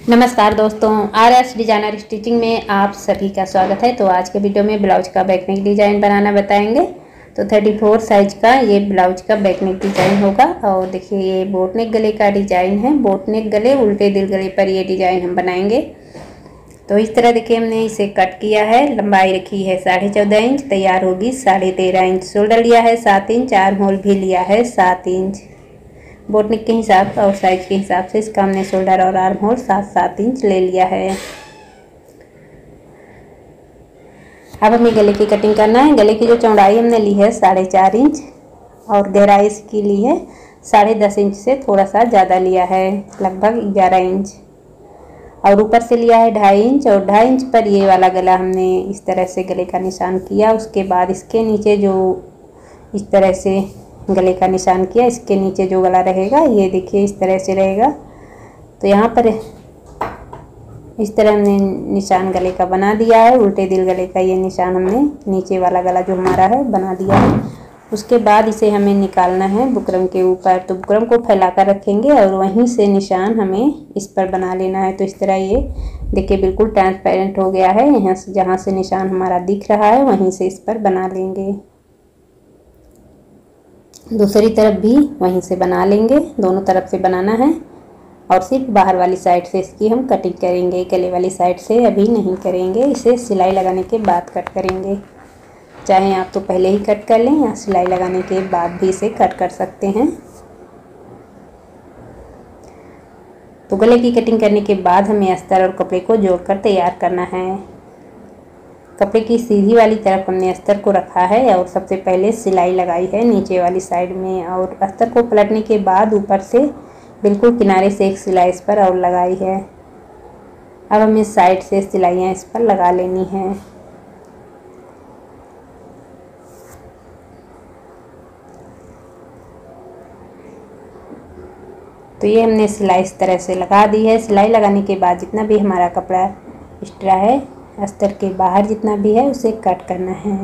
नमस्कार दोस्तों, RS designer stitching में आप सभी का स्वागत है। तो आज के वीडियो में ब्लाउज का बैक नेक डिज़ाइन बनाना बताएंगे। तो 34 साइज का ये ब्लाउज का बैक नेक डिज़ाइन होगा। और देखिए ये बोट नेक गले का डिज़ाइन है। बोट नेक गले उल्टे दिल गले पर ये डिज़ाइन हम बनाएंगे। तो इस तरह देखिए हमने इसे कट किया है। लंबाई रखी है 14.5 इंच, तैयार होगी 13.5 इंच। शोल्डर लिया है 7 इंच, आर्म होल भी लिया है 7 इंच। बोट नेक के हिसाब और साइज के हिसाब से इसका हमने शोल्डर और आर्म होल 7-7 इंच ले लिया है। अब हमें गले की कटिंग करना है। गले की जो चौड़ाई हमने ली है 4.5 इंच और गहराई इसकी ली है 10.5 इंच से थोड़ा सा ज़्यादा लिया है, लगभग 11 इंच। और ऊपर से लिया है 2.5 इंच और 2.5 इंच पर ये वाला गला हमने इस तरह से गले का निशान किया। उसके बाद इसके नीचे जो इस तरह से गले का निशान किया, इसके नीचे जो गला रहेगा ये देखिए इस तरह से रहेगा। तो यहाँ पर इस तरह हमने निशान गले का बना दिया है। उल्टे दिल गले का ये निशान हमने नीचे वाला गला जो हमारा है बना दिया है। उसके बाद इसे हमें निकालना है बुकरम के ऊपर। तो बुकरम को फैलाकर रखेंगे और वहीं से निशान हमें इस पर बना लेना है। तो इस तरह ये देखिए बिल्कुल ट्रांसपेरेंट हो गया है। यहाँ से जहाँ से निशान हमारा दिख रहा है वहीं से इस पर बना लेंगे। दूसरी तरफ भी वहीं से बना लेंगे, दोनों तरफ से बनाना है। और सिर्फ बाहर वाली साइड से इसकी हम कटिंग करेंगे, गले वाली साइड से अभी नहीं करेंगे। इसे सिलाई लगाने के बाद कट करेंगे। चाहे आप तो पहले ही कट कर लें या सिलाई लगाने के बाद भी इसे कट कर सकते हैं। तो गले की कटिंग करने के बाद हमें अस्तर और कपड़े को जोड़कर तैयार करना है। कपड़े की सीधी वाली तरफ हमने अस्तर को रखा है और सबसे पहले सिलाई लगाई है नीचे वाली साइड में। और अस्तर को पलटने के बाद ऊपर से बिल्कुल किनारे से एक सिलाई इस पर और लगाई है। अब हमें साइड से सिलाइयाँ इस पर लगा लेनी है। तो ये हमने सिलाई इस तरह से लगा दी है। सिलाई लगाने के बाद जितना भी हमारा कपड़ा एक्स्ट्रा है अस्तर के बाहर जितना भी है उसे कट करना है।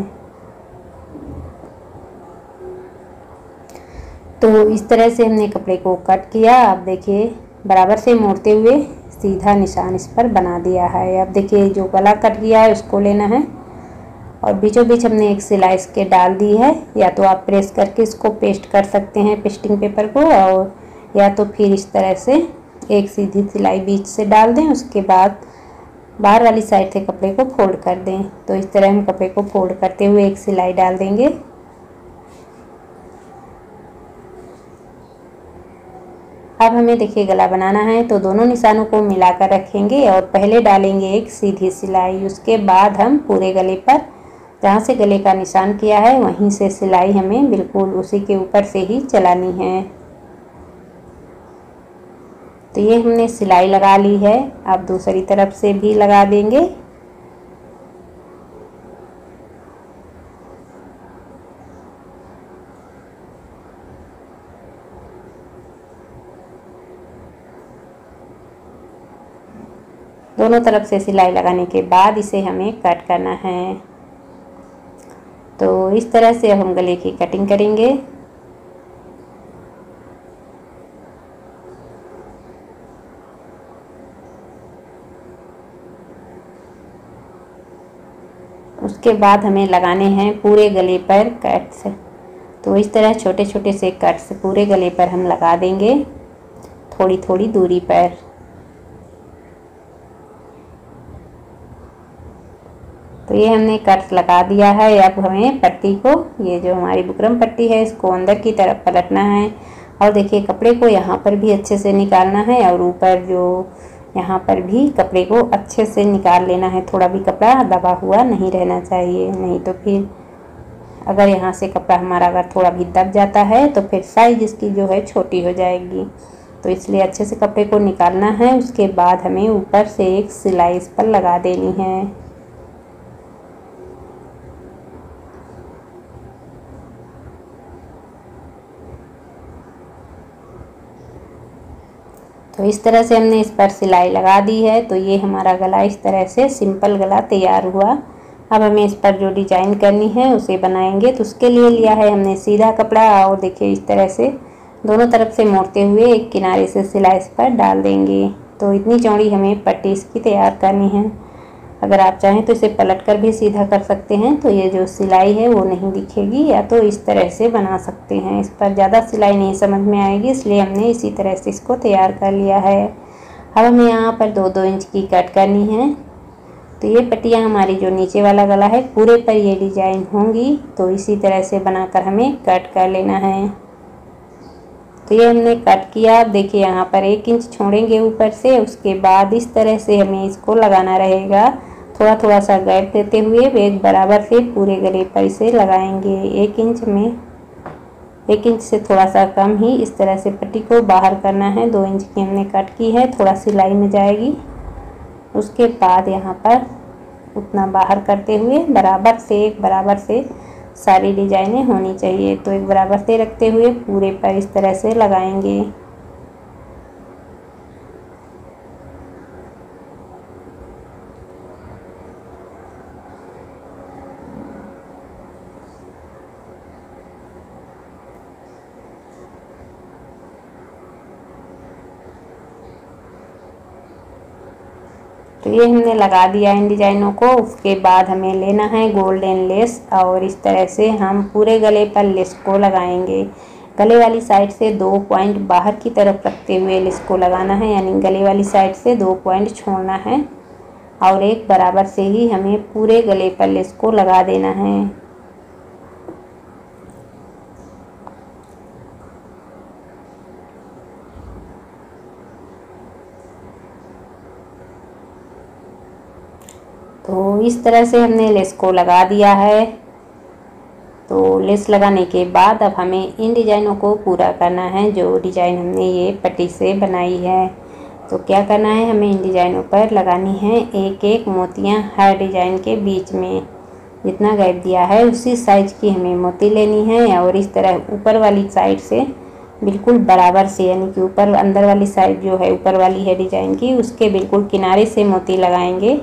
तो इस तरह से हमने कपड़े को कट किया। अब देखिए बराबर से मोड़ते हुए सीधा निशान इस पर बना दिया है। अब देखिए जो गला कट गया है उसको लेना है और बीचों बीच हमने एक सिलाई इसके डाल दी है। या तो आप प्रेस करके इसको पेस्ट कर सकते हैं पेस्टिंग पेपर को, और या तो फिर इस तरह से एक सीधी सिलाई बीच से डाल दें। उसके बाद बाहर वाली साइड से कपड़े को फोल्ड कर दें। तो इस तरह हम कपड़े को फोल्ड करते हुए एक सिलाई डाल देंगे। अब हमें देखिए गला बनाना है। तो दोनों निशानों को मिलाकर रखेंगे और पहले डालेंगे एक सीधी सिलाई। उसके बाद हम पूरे गले पर जहाँ से गले का निशान किया है वहीं से सिलाई हमें बिल्कुल उसी के ऊपर से ही चलानी है। तो ये हमने सिलाई लगा ली है। अब दूसरी तरफ से भी लगा देंगे। दोनों तरफ से सिलाई लगाने के बाद इसे हमें कट करना है। तो इस तरह से हम गले की कटिंग करेंगे। उसके बाद हमें लगाने हैं पूरे गले पर कट्स। तो इस तरह छोटे छोटे से कट्स पूरे गले पर हम लगा देंगे, थोड़ी थोड़ी दूरी पर। तो ये हमने कट्स लगा दिया है। अब हमें पट्टी को, ये जो हमारी बुकरम पट्टी है, इसको अंदर की तरफ पलटना है। और देखिए कपड़े को यहाँ पर भी अच्छे से निकालना है और ऊपर जो यहाँ पर भी कपड़े को अच्छे से निकाल लेना है। थोड़ा भी कपड़ा दबा हुआ नहीं रहना चाहिए, नहीं तो फिर अगर यहाँ से कपड़ा हमारा अगर थोड़ा भी दब जाता है तो फिर साइज इसकी जो है छोटी हो जाएगी। तो इसलिए अच्छे से कपड़े को निकालना है। उसके बाद हमें ऊपर से एक सिलाई इस पर लगा देनी है। तो इस तरह से हमने इस पर सिलाई लगा दी है। तो ये हमारा गला इस तरह से सिंपल गला तैयार हुआ। अब हमें इस पर जो डिजाइन करनी है उसे बनाएंगे। तो उसके लिए लिया है हमने सीधा कपड़ा और देखिए इस तरह से दोनों तरफ से मोड़ते हुए एक किनारे से सिलाई इस पर डाल देंगे। तो इतनी चौड़ी हमें पट्टी इसकी तैयार करनी है। अगर आप चाहें तो इसे पलटकर भी सीधा कर सकते हैं, तो ये जो सिलाई है वो नहीं दिखेगी, या तो इस तरह से बना सकते हैं। इस पर ज़्यादा सिलाई नहीं समझ में आएगी, इसलिए हमने इसी तरह से इसको तैयार कर लिया है। अब हमें यहाँ पर 2-2 इंच की कट करनी है। तो ये पट्टियाँ हमारी जो नीचे वाला गला है पूरे पर ये डिजाइन होंगी, तो इसी तरह से बनाकर हमें कट कर लेना है। तो ये हमने कट किया। अब देखिए यहाँ पर 1 इंच छोड़ेंगे ऊपर से, उसके बाद इस तरह से हमें इसको लगाना रहेगा। थोड़ा थोड़ा सा गैप देते हुए एक बराबर से पूरे गले पर इसे लगाएंगे। 1 इंच में 1 इंच से थोड़ा सा कम ही इस तरह से पट्टी को बाहर करना है। 2 इंच की हमने कट की है, थोड़ा सिलाई में जाएगी। उसके बाद यहाँ पर उतना बाहर करते हुए एक बराबर से सारी डिजाइनें होनी चाहिए। तो एक बराबर से रखते हुए पूरे पर इस तरह से लगाएंगे। तो ये हमने लगा दिया इन डिजाइनों को। उसके बाद हमें लेना है गोल्डन लेस, और इस तरह से हम पूरे गले पर लेस को लगाएंगे। गले वाली साइड से 2 पॉइंट बाहर की तरफ रखते हुए लेस को लगाना है, यानी गले वाली साइड से 2 पॉइंट छोड़ना है, और एक बराबर से ही हमें पूरे गले पर लेस को लगा देना है। तो इस तरह से हमने लेस को लगा दिया है। तो लेस लगाने के बाद अब हमें इन डिजाइनों को पूरा करना है, जो डिजाइन हमने ये पट्टी से बनाई है। तो क्या करना है, हमें इन डिजाइनों पर लगानी है 1-1 मोतियाँ हर डिजाइन के बीच में। जितना गैप दिया है उसी साइज की हमें मोती लेनी है, और इस तरह ऊपर वाली साइड से बिल्कुल बराबर से, यानी कि ऊपर अंदर वाली साइड जो है ऊपर वाली है डिजाइन की, उसके बिल्कुल किनारे से मोती लगाएंगे,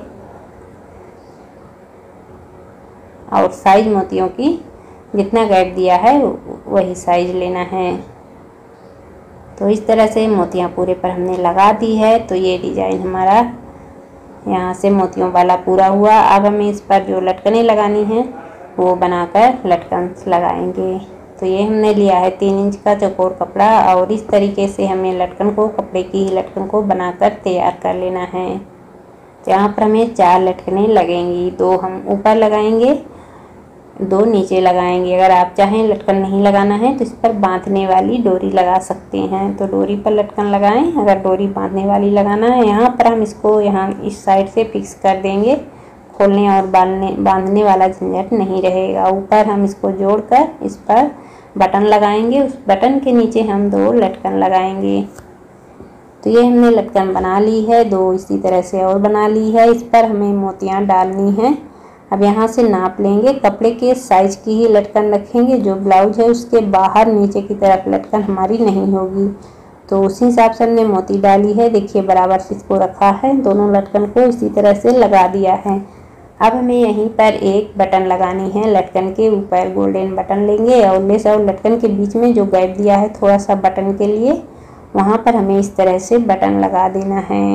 और साइज मोतियों की जितना गैप दिया है वही साइज लेना है। तो इस तरह से मोतियाँ पूरे पर हमने लगा दी है। तो ये डिजाइन हमारा यहाँ से मोतियों वाला पूरा हुआ। अब हमें इस पर जो लटकनें लगानी हैं वो बनाकर लटकन लगाएंगे। तो ये हमने लिया है 3 इंच का चौकोर कपड़ा, और इस तरीके से हमें लटकन को, कपड़े की ही लटकन को बनाकर तैयार कर लेना है। तो यहाँ पर हमें 4 लटकनें लगेंगी। 2 हम ऊपर लगाएंगे, 2 नीचे लगाएंगे। अगर आप चाहें लटकन नहीं लगाना है तो इस पर बांधने वाली डोरी लगा सकते हैं, तो डोरी पर लटकन लगाएं। अगर डोरी बांधने वाली लगाना है, यहाँ पर हम इसको यहाँ इस साइड से फिक्स कर देंगे। खोलने और बांधने वाला झंझट नहीं रहेगा। ऊपर हम इसको जोड़कर इस पर बटन लगाएंगे, उस बटन के नीचे हम 2 लटकन लगाएंगे। तो ये हमने लटकन बना ली है, 2 इसी तरह से और बना ली है। इस पर हमें मोतियाँ डालनी हैं। अब यहाँ से नाप लेंगे, कपड़े के साइज की ही लटकन रखेंगे। जो ब्लाउज है उसके बाहर नीचे की तरफ लटकन हमारी नहीं होगी, तो उसी हिसाब से हमने मोती डाली है। देखिए बराबर से इसको रखा है, दोनों लटकन को इसी तरह से लगा दिया है। अब हमें यहीं पर एक बटन लगानी है। लटकन के ऊपर गोल्डन बटन लेंगे, और लेस और लटकन के बीच में जो गैप दिया है थोड़ा सा बटन के लिए, वहाँ पर हमें इस तरह से बटन लगा देना है।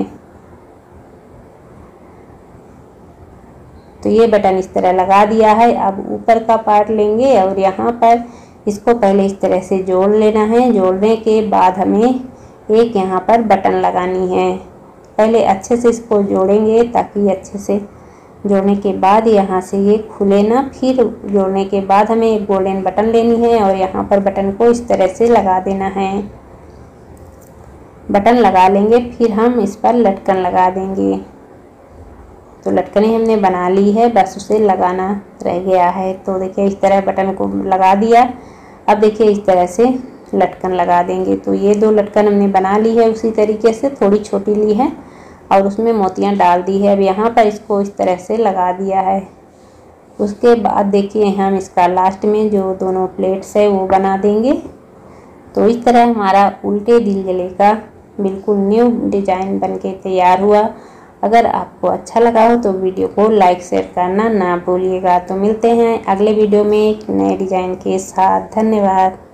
तो ये बटन इस तरह लगा दिया है। अब ऊपर का पार्ट लेंगे, और यहाँ पर इसको पहले इस तरह से जोड़ लेना है। जोड़ने के बाद हमें एक यहाँ पर बटन लगानी है। पहले अच्छे से इसको जोड़ेंगे, ताकि अच्छे से जोड़ने के बाद यहाँ से ये खुले ना। फिर जोड़ने के बाद हमें एक गोल्डन बटन लेनी है, और यहाँ पर बटन को इस तरह से लगा देना है। बटन लगा लेंगे, फिर हम इस पर लटकन लगा देंगे। तो लटकनें हमने बना ली है, बस उसे लगाना रह गया है। तो देखिए इस तरह बटन को लगा दिया। अब देखिए इस तरह से लटकन लगा देंगे। तो ये 2 लटकन हमने बना ली है, उसी तरीके से थोड़ी छोटी ली है, और उसमें मोतियाँ डाल दी है। अब यहाँ पर इसको इस तरह से लगा दिया है। उसके बाद देखिए हम इसका लास्ट में जो दोनों प्लेट्स है वो बना देंगे। तो इस तरह हमारा उल्टे दिल गले का बिल्कुल न्यू डिजाइन बनके तैयार हुआ। अगर आपको अच्छा लगा हो तो वीडियो को लाइक शेयर करना ना भूलिएगा। तो मिलते हैं अगले वीडियो में एक नए डिजाइन के साथ। धन्यवाद।